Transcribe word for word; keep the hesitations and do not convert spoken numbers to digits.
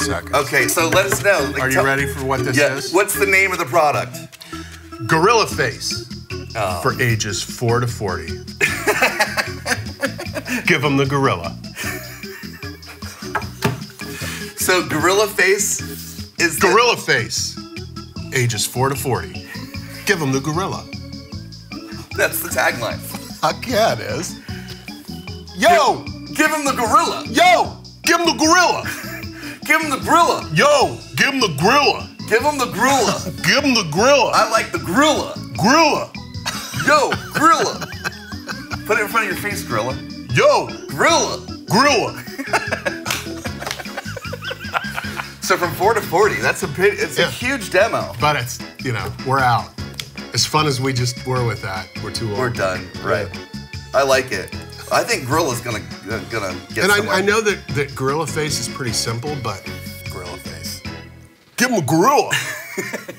seconds. Okay, so let us know. Like, Are you tell- ready for what this Yeah. is? What's the name of the product? Gorilla Face Oh. for ages four to forty. Give them the gorilla. So Gorilla Face is the- Gorilla Face, ages four to forty. Give them the gorilla. That's the tagline. Fuck yeah, it is. Yo, Give him the gorilla. yo, give him the gorilla. Give him the gorilla. Yo, give him the gorilla. Give him the gorilla. Give him the gorilla. I like the gorilla. Gorilla. Yo, gorilla. Put it in front of your face, gorilla. Yo, Gorilla. gorilla. So from four to forty, that's a bit, it's Yeah. a huge demo. But it's, you know, we're out. As fun as we just were with that, we're too old. We're done, right? I like it. I think Gorilla's gonna uh, gonna get And somewhere. I, I know that, that Gorilla Face is pretty simple, but Gorilla Face. give him a gorilla.